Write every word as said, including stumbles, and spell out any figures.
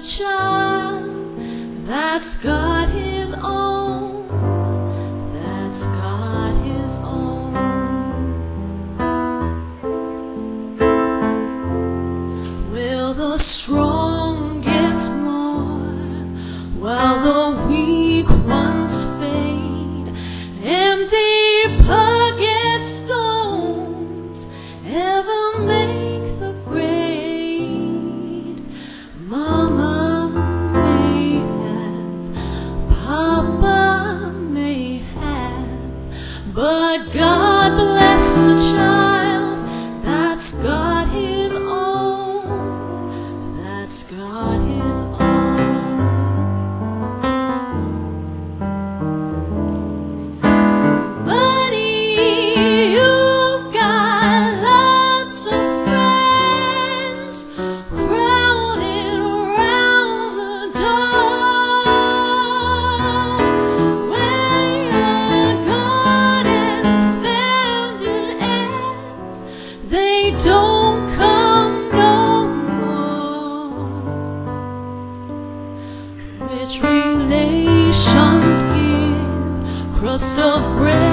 child that's got his own, that's got his own. Will the strong get more while the weak ones fade? Empty pocket stones ever make the grade? Mama may have, Papa may have, but God bless the child that's got his own, that's got his own. Don't come no more. Rich relations give crust of bread